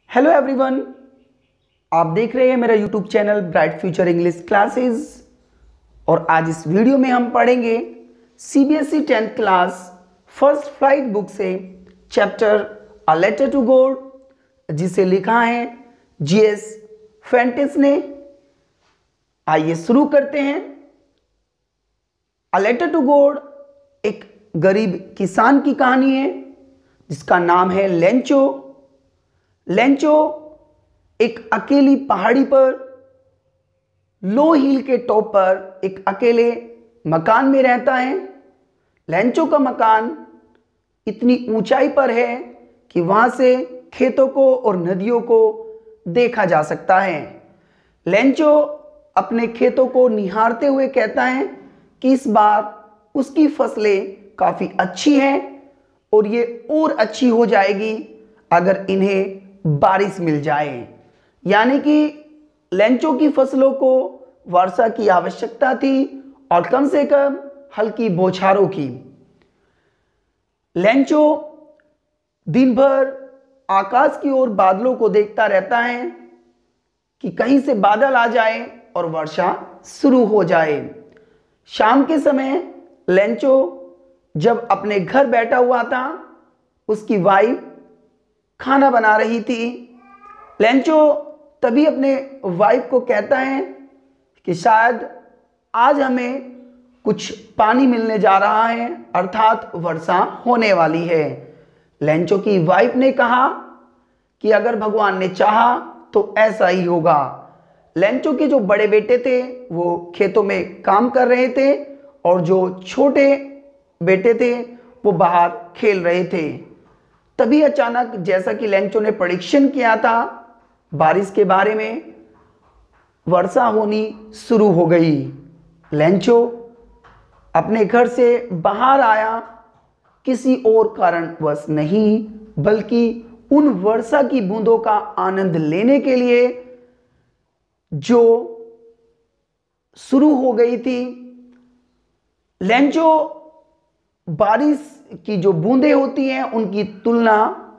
Hello everyone, आप देख रहे हैं मेरा YouTube channel bright future English classes. और आज इस वीडियो में हम पढ़ेंगे CBSE 10th class first flight book से chapter a letter to God, जिसे लिखा है G.S. फेंटिस ने। आइए शुरू करते हैं। अ लेटर टू गॉड एक गरीब किसान की कहानी है जिसका नाम है लेंचो। लेंचो एक अकेली पहाड़ी पर लो हिल के टॉप पर एक अकेले मकान में रहता है। लेंचो का मकान इतनी ऊंचाई पर है कि वहां से खेतों को और नदियों को देखा जा सकता है। लेंचो अपने खेतों को निहारते हुए कहता है कि इस बार उसकी फसलें काफी अच्छी हैं और ये और अच्छी हो जाएगी अगर इन्हें बारिश मिल जाए। यानी कि लेंचो की फसलों को वर्षा की आवश्यकता थी और कम से कम हल्की बौछारों की। लेंचो दिन भर आकाश की ओर बादलों को देखता रहता है कि कहीं से बादल आ जाए और वर्षा शुरू हो जाए। शाम के समय लेंचो जब अपने घर बैठा हुआ था, उसकी वाइफ खाना बना रही थी। लेंचो तभी अपने वाइफ को कहता है कि शायद आज हमें कुछ पानी मिलने जा रहा है, अर्थात वर्षा होने वाली है। लेंचो की वाइफ ने कहा कि अगर भगवान ने चाहा तो ऐसा ही होगा। लेंचो के जो बड़े बेटे थे वो खेतों में काम कर रहे थे और जो छोटे बेटे थे वो बाहर खेल रहे थे। तभी अचानक, जैसा कि लेंचो ने प्रेडिक्शन किया था बारिश के बारे में, वर्षा होनी शुरू हो गई। लेंचो अपने घर से बाहर आया किसी और कारणवश नहीं, बल्कि उन वर्षा की बूंदों का आनंद लेने के लिए जो शुरू हो गई थी। लेंचो बारिश की जो बूंदें होती हैं उनकी तुलना,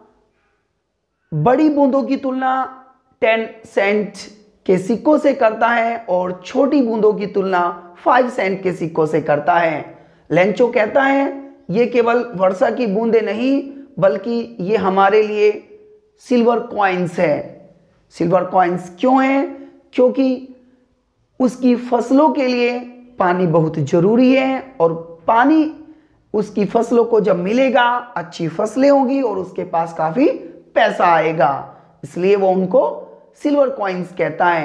बड़ी बूंदों की तुलना 10 सेंट के सिक्कों से करता है और छोटी बूंदों की तुलना 5 सेंट के सिक्कों से करता है। लेंचो कहता है ये केवल वर्षा की बूंदें नहीं, बल्कि ये हमारे लिए सिल्वर कॉइन्स है। सिल्वर कॉइन्स क्यों हैं? क्योंकि उसकी फसलों के लिए पानी बहुत जरूरी है और पानी उसकी फसलों को जब मिलेगा, अच्छी फसलें होंगी और उसके पास काफी पैसा आएगा, इसलिए वो उनको सिल्वर कॉइन्स कहता है।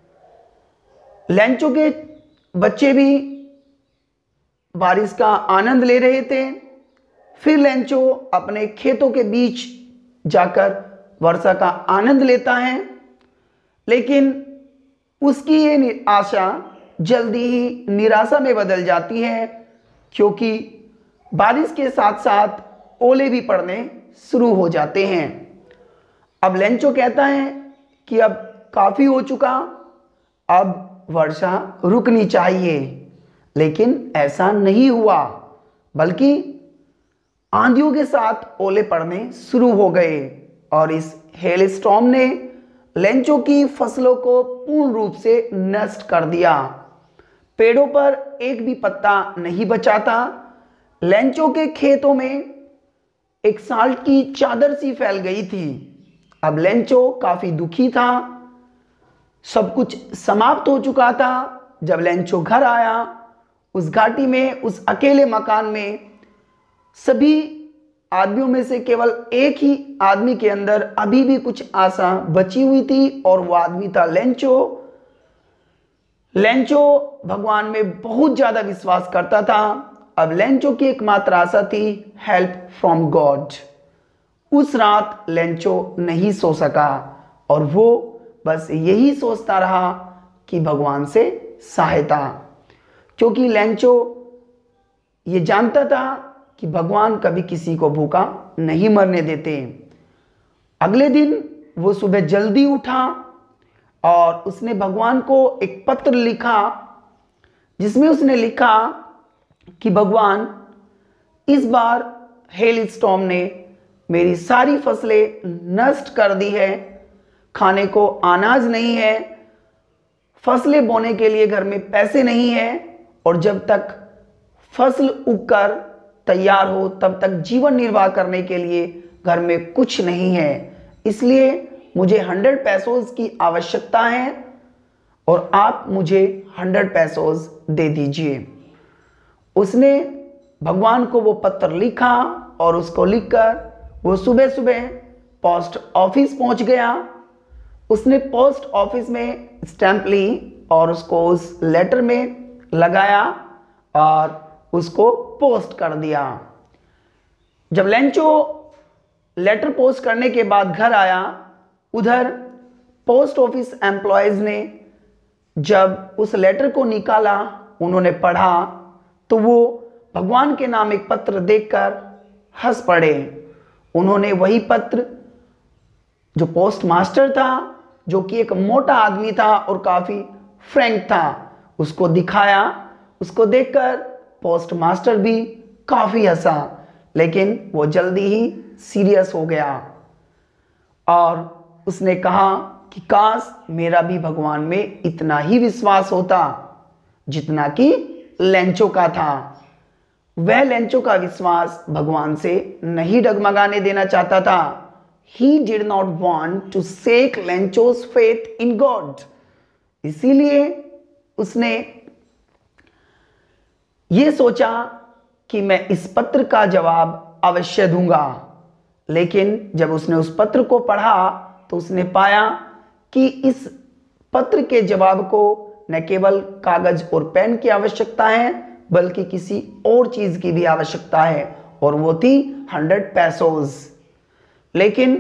लेंचो के बच्चे भी बारिश का आनंद ले रहे थे। फिर लेंचो अपने खेतों के बीच जाकर वर्षा का आनंद लेता है, लेकिन उसकी ये आशा जल्दी ही निराशा में बदल जाती है, क्योंकि बारिश के साथ साथ ओले भी पड़ने शुरू हो जाते हैं। अब लेंचो कहता है कि अब काफी हो चुका, अब वर्षा रुकनी चाहिए, लेकिन ऐसा नहीं हुआ, बल्कि आंधियों के साथ ओले पड़ने शुरू हो गए और इस हेल स्टॉर्म ने लेंचो की फसलों को पूर्ण रूप से नष्ट कर दिया। पेड़ों पर एक भी पत्ता नहीं बचा था। लेंचो के खेतों में एक साल्ट की चादर सी फैल गई थी। अब लेंचो काफी दुखी था, सब कुछ समाप्त हो चुका था। जब लेंचो घर आया, उस घाटी में, उस अकेले मकान में सभी आदमियों में से केवल एक ही आदमी के अंदर अभी भी कुछ आशा बची हुई थी और वो आदमी था लेंचो। लेंचो भगवान में बहुत ज्यादा विश्वास करता था। अब लेंचो की एकमात्र आशा थी हेल्प फ्रॉम गॉड। उस रात लेंचो नहीं सो सका और वो बस यही सोचता रहा कि भगवान से सहायता, क्योंकि लेंचो ये जानता था कि भगवान कभी किसी को भूखा नहीं मरने देते। अगले दिन वो सुबह जल्दी उठा और उसने भगवान को एक पत्र लिखा, जिसमें उसने लिखा कि भगवान, इस बार हेल स्टॉर्म ने मेरी सारी फसलें नष्ट कर दी है, खाने को अनाज नहीं है, फसलें बोने के लिए घर में पैसे नहीं है, और जब तक फसल उगकर तैयार हो तब तक जीवन निर्वाह करने के लिए घर में कुछ नहीं है। इसलिए मुझे 100 पैसों की आवश्यकता है और आप मुझे 100 पैसों दे दीजिए। उसने भगवान को वो पत्र लिखा और उसको लिखकर वो सुबह सुबह पोस्ट ऑफिस पहुंच गया। उसने पोस्ट ऑफिस में स्टैंप ली और उसको उस लेटर में लगाया और उसको पोस्ट कर दिया। जब लेंचो लेटर पोस्ट करने के बाद घर आया, उधर पोस्ट ऑफिस एम्प्लॉयज ने जब उस लेटर को निकाला, उन्होंने पढ़ा तो वो भगवान के नाम एक पत्र देखकर हंस पड़े। उन्होंने वही पत्र जो पोस्ट मास्टर था, जो कि एक मोटा आदमी था और काफी फ्रैंक था, उसको दिखाया। उसको देखकर पोस्ट मास्टर भी काफी हंसा, लेकिन वो जल्दी ही सीरियस हो गया और उसने कहा कि काश मेरा भी भगवान में इतना ही विश्वास होता जितना कि लेंचो का था। वह लेंचो का विश्वास भगवान से नहीं डगमगाने देना चाहता था। He did not want to shake Lencho's faith in God. इसीलिए उसने ये सोचा कि मैं इस पत्र का जवाब अवश्य दूंगा। लेकिन जब उसने उस पत्र को पढ़ा तो उसने पाया कि इस पत्र के जवाब को न केवल कागज और पेन की आवश्यकता है, बल्कि किसी और चीज की भी आवश्यकता है, और वो थी 100 पैसों। लेकिन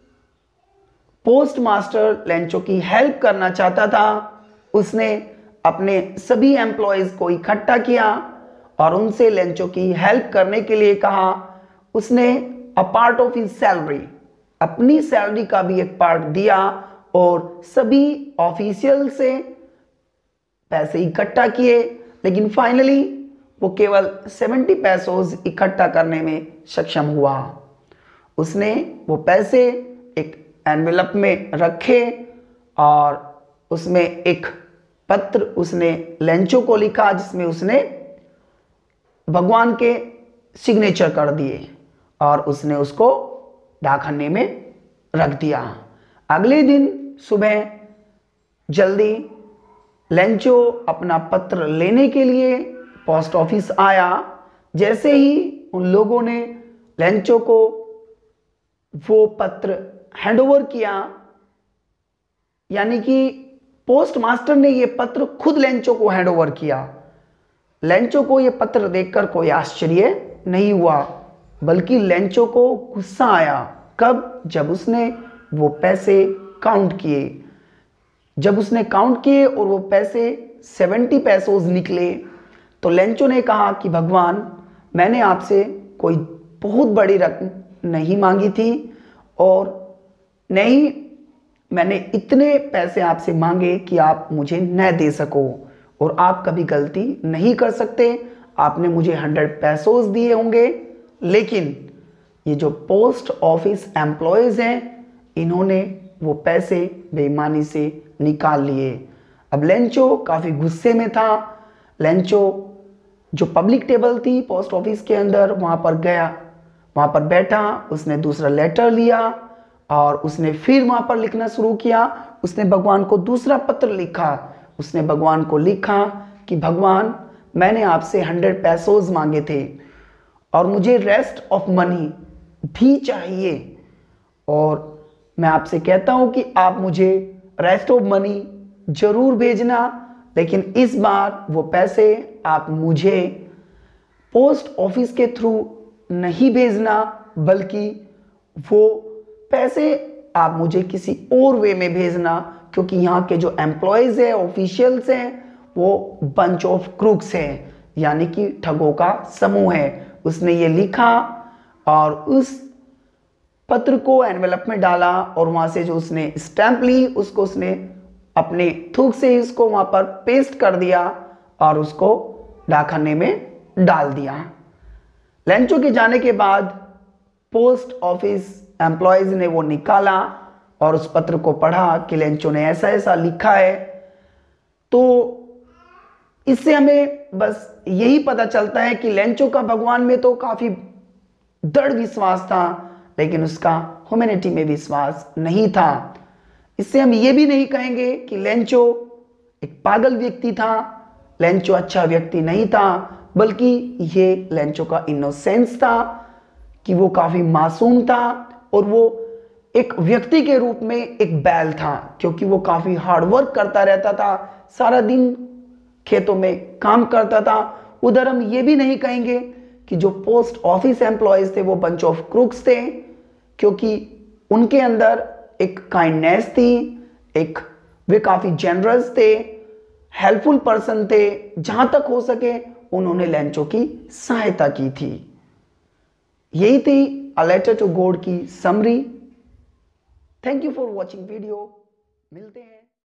पोस्ट मास्टर लेंचो की हेल्प करना चाहता था। उसने अपने सभी एम्प्लॉयज को इकट्ठा किया और उनसे लेंचो की हेल्प करने के लिए कहा। उसने a part of his salary, अपनी सैलरी का भी एक पार्ट दिया और सभी ऑफिशियल से पैसे इकट्ठा किए। लेकिन फाइनली वो केवल 70 पैसों इकट्ठा करने में सक्षम हुआ। उसने वो पैसे एक एनवेलप में रखे और उसमें एक पत्र उसने लेंचो को लिखा, जिसमें उसने भगवान के सिग्नेचर कर दिए और उसने उसको डाकखाने में रख दिया। अगले दिन सुबह जल्दी लेंचो अपना पत्र लेने के लिए पोस्ट ऑफिस आया। जैसे ही उन लोगों ने लेंचो को वो पत्र हैंडओवर किया, यानी कि पोस्ट मास्टर ने ये पत्र खुद लेंचो को हैंडओवर किया। लेंचो को ये पत्र देखकर कोई आश्चर्य नहीं हुआ, बल्कि लेंचो को गुस्सा आया। कब? जब उसने वो पैसे काउंट किए। जब उसने काउंट किए और वो पैसे 70 पैसों निकले, तो लेंचो ने कहा कि भगवान, मैंने आपसे कोई बहुत बड़ी रकम नहीं मांगी थी और नहीं मैंने इतने पैसे आपसे मांगे कि आप मुझे न दे सको, और आप कभी गलती नहीं कर सकते। आपने मुझे 100 पैसों दिए होंगे, लेकिन ये जो पोस्ट ऑफिस एम्प्लॉयज हैं, इन्होंने वो पैसे बेईमानी से निकाल लिए। अब लेंचो काफ़ी गुस्से में था। लेंचो जो पब्लिक टेबल थी पोस्ट ऑफिस के अंदर, वहाँ पर गया, वहाँ पर बैठा। उसने दूसरा लेटर लिया और उसने फिर वहाँ पर लिखना शुरू किया। उसने भगवान को दूसरा पत्र लिखा। उसने भगवान को लिखा कि भगवान, मैंने आपसे 100 पैसों मांगे थे और मुझे रेस्ट ऑफ मनी भी चाहिए, और मैं आपसे कहता हूँ कि आप मुझे रेस्ट ऑफ मनी जरूर भेजना, लेकिन इस बार वो पैसे आप मुझे पोस्ट ऑफिस के थ्रू नहीं भेजना, बल्कि वो पैसे आप मुझे किसी और वे में भेजना, क्योंकि यहाँ के जो एम्प्लॉयज हैं, ऑफिशियल्स हैं, वो बंच ऑफ क्रूक्स हैं, यानी कि ठगों का समूह है। उसने ये लिखा और उस पत्र को एनवेलप में डाला और वहां से जो उसने स्टैंप ली, उसको उसने अपने थूक से इसको वहां पर पेस्ट कर दिया और उसको डाकखाने में डाल दिया। लेंचो के जाने के बाद पोस्ट ऑफिस एम्प्लॉयज ने वो निकाला और उस पत्र को पढ़ा कि लेंचो ने ऐसा ऐसा लिखा है, तो इससे हमें बस यही पता चलता है कि लेंचो का भगवान में तो काफी दृढ़ विश्वास था, लेकिन उसका ह्यूमैनिटी में विश्वास नहीं था। इससे हम ये भी नहीं कहेंगे कि लेंचो एक पागल व्यक्ति था, लेंचो अच्छा व्यक्ति नहीं था, बल्कि ये लेंचो का इनोसेंस था कि वो काफी मासूम था और वो एक व्यक्ति के रूप में एक बैल था, क्योंकि वो काफी हार्ड वर्क करता रहता था, सारा दिन खेतों में काम करता था। उधर हम ये भी नहीं कहेंगे कि जो पोस्ट ऑफिस एम्प्लॉयज थे वो बंच ऑफ क्रूक्स थे, क्योंकि उनके अंदर एक काइंडनेस थी, एक वे काफी जेनरस थे, हेल्पफुल पर्सन थे, जहां तक हो सके उन्होंने लेंचो की सहायता की थी। यही थी अ लेटर टू गॉड की summary. Thank you for watching video. मिलते हैं।